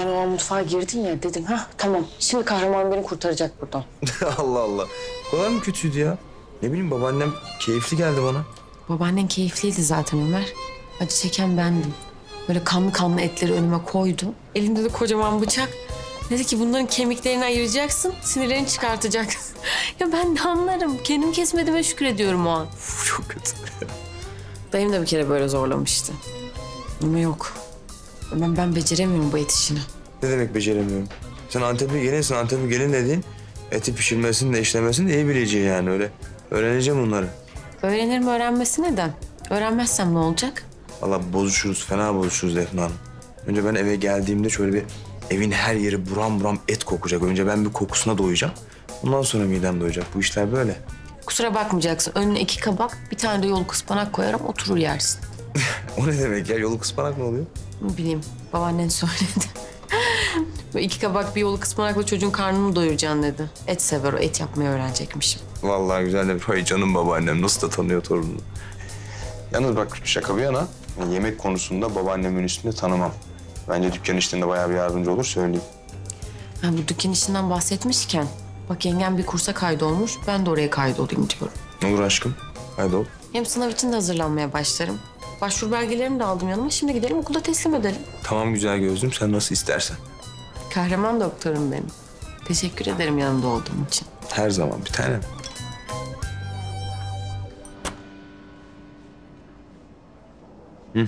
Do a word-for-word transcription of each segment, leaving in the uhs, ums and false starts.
Yani o mutfağa girdin ya dedim. Ha tamam şimdi kahraman beni kurtaracak buradan. Allah Allah. O kadar mı kötüydü ya? Ne bileyim babaannem keyifli geldi bana. Babaannen keyifliydi zaten Ömer. Acı çeken bendim. Böyle kanlı kanlı etleri önüme koydu. Elinde de kocaman bıçak. Dedi ki bunların kemiklerini ayıracaksın, sinirlerini çıkartacaksın. Ya ben de anlarım. Kendim kesmediğime şükrediyorum o an. Uf, çok kötü. Dayım da bir kere böyle zorlamıştı. Ama yok. Ben, ben beceremiyorum bu et işini. Ne demek beceremiyorum? Sen Antep'e gelinsin, Antep'e gelin dediğin eti pişirmesini de işlemesini de iyi bileceği yani öyle. Öğreneceğim bunları. Öğrenirim öğrenmesi neden? Öğrenmezsem ne olacak? Vallahi bozuşuruz, fena bozuşuruz Defne Hanım. Önce ben eve geldiğimde şöyle bir evin her yeri buram buram et kokacak. Önce ben bir kokusuna doyacağım. Ondan sonra midem doyacak. Bu işler böyle. Kusura bakmayacaksın. Önüne iki kabak, bir tane de yoluk ıspanak koyarım, oturur yersin. O ne demek ya? Yoluk ıspanak mı oluyor? Ne bileyim, babaannen söyledi. Böyle iki kabak bir yoluk ıspanakla çocuğun karnını doyuracaksın dedi. Et sever o, et yapmayı öğrenecekmişim. Vallahi güzel demiş. Hay canım babaannem nasıl da tanıyor torununu. Yalnız bak şaka bir yana yemek konusunda babaannemin üstünde tanımam. Bence dükkan işlerinde bayağı bir yardımcı olur söyleyeyim. Ha, bu dükkan işinden bahsetmişken, bak yengem bir kursa kaydolmuş, ben de oraya kaydolayım diyorum. Olur aşkım. Haydi ol. Hem sınav için de hazırlanmaya başlarım. Başvuru belgelerimi de aldım yanıma. Şimdi gidelim okulda teslim edelim. Tamam güzel gözlüm sen nasıl istersen. Kahraman doktorum benim. Teşekkür ederim yanımda olduğum için. Her zaman bir tanem. Hı.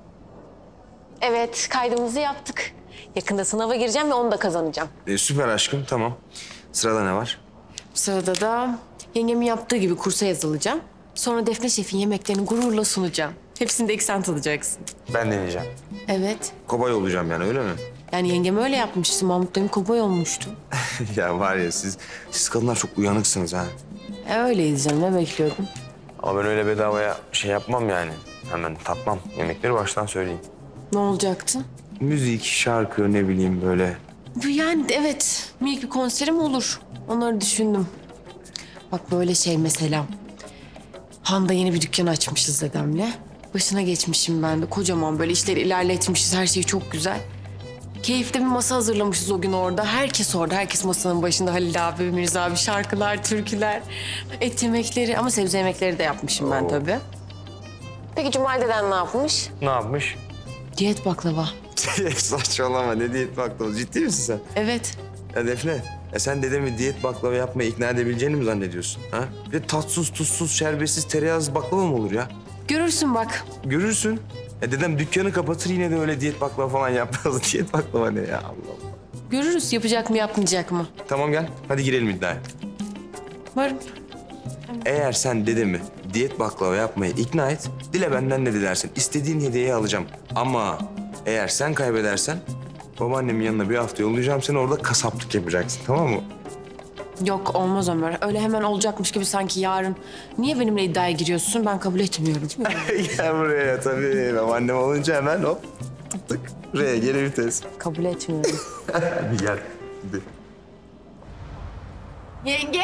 Evet, kaydımızı yaptık. Yakında sınava gireceğim ve onu da kazanacağım. E, süper aşkım tamam. Sırada ne var? Bu sırada da yengemin yaptığı gibi kursa yazılacağım. Sonra Defne Şef'in yemeklerini gururla sunacağım. Hepsinde ilk sen tadacaksın. Ben deneyeceğim. Evet. Kobay olacağım yani öyle mi? Yani yengem öyle yapmıştı. Mahmut dayım kovboy olmuştu. Ya var ya siz, siz kadınlar çok uyanıksınız ha. E öyleyiz canım. Ne bekliyordun? Ama ben öyle bedavaya şey yapmam yani. Hemen tatmam. Yemekleri baştan söyleyeyim. Ne olacaktı? Müzik, şarkı ne bileyim böyle. Bu yani evet. Minik bir konserim olur. Onları düşündüm. Bak böyle şey mesela. Han'da yeni bir dükkan açmışız dedemle. Başına geçmişim ben de. Kocaman böyle işleri ilerletmişiz. Her şey çok güzel. Keyifli bir masa hazırlamışız o gün orada. Herkes orada. Herkes masanın başında. Halil abi, Mirza abi, şarkılar, türküler, et yemekleri. Ama sebze yemekleri de yapmışım ben Oo. tabii. Peki Cumali deden ne yapmış? Ne yapmış? Diyet baklava. Saçmalama ne diyet baklava ciddi misin sen? Evet. Ya Defne ya sen dedemi diyet baklava yapmaya ikna edebileceğini mi zannediyorsun? Ha? Bir de tatsız, tuzsuz, şerbetsiz, tereyağsız baklava mı olur ya? Görürsün bak. Görürsün. Ya dedem dükkanı kapatır yine de öyle diyet baklava falan yapmaz. Diyet baklava ne ya Allah Allah. Görürüz yapacak mı yapmayacak mı? Tamam gel hadi girelim iddiaya. Varım. Eğer sen dedemi diyet baklava yapmaya ikna et, dile benden ne dilersin. İstediğin hediyeyi alacağım. Ama eğer sen kaybedersen babaannemin yanına bir hafta yollayacağım seni orada kasaplık yapacaksın tamam mı? Yok olmaz Ömer. Öyle hemen olacakmış gibi sanki yarın. Niye benimle iddiaya giriyorsun? Ben kabul etmiyorum. Gel buraya tabii. Babaannem olunca hemen hop tık tık. Buraya geri vites. Kabul etmiyorum. Hadi gel. Hadi. Yenge.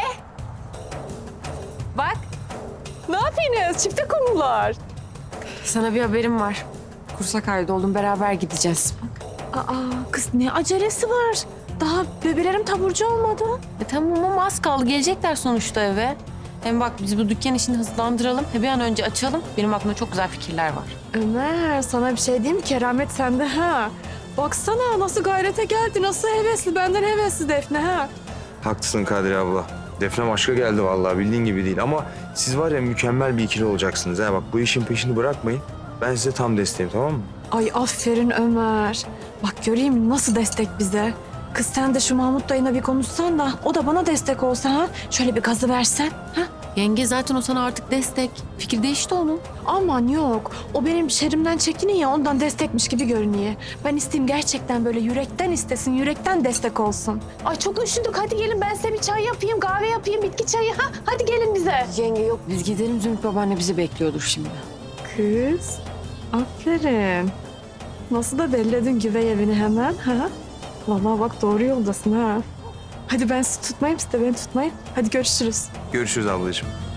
Bak. Ne yapıyorsunuz? Çifte konular. Sana bir haberim var. Kursa kaydoldum. Beraber gideceğiz. Aa kız ne acelesi var? Daha bebelerim taburcu olmadı. E tamam ama az kaldı. Gelecekler sonuçta eve. Hem bak biz bu dükkan işini hızlandıralım. Bir an önce açalım. Benim aklımda çok güzel fikirler var. Ömer sana bir şey diyeyim mi? Keramet sende ha. Baksana nasıl gayrete geldi, nasıl hevesli. Benden hevesli Defne ha. Haklısın Kadriye abla. Defne başka geldi vallahi bildiğin gibi değil ama siz var ya mükemmel bir ikili olacaksınız ha. Bak bu işin peşini bırakmayın. Ben size tam desteğim tamam mı? Ay aferin Ömer. Bak göreyim nasıl destek bize. Kız sen de şu Mahmut dayına bir konuşsan da o da bana destek olsa ha. Şöyle bir gazı versen ha. Yenge zaten o sana artık destek. Fikir değişti onun. Aman yok. O benim şerimden çekiniyor ya ondan destekmiş gibi görünüyor. Ben isteyeyim gerçekten böyle yürekten istesin, yürekten destek olsun. Ay çok üşüdük. Hadi gelin ben size bir çay yapayım, kahve yapayım, bitki çayı. Ha? Hadi gelin bize. Yenge yok. Biz gidelim Zümrüt babaanne bizi bekliyordur şimdi. Kız, aferin. Nasıl da belledin güvey evini hemen ha? Vallahi bak doğru yoldasın ha. Hadi ben sizi tutmayayım, siz de beni tutmayın. Hadi görüşürüz. Görüşürüz ablacığım.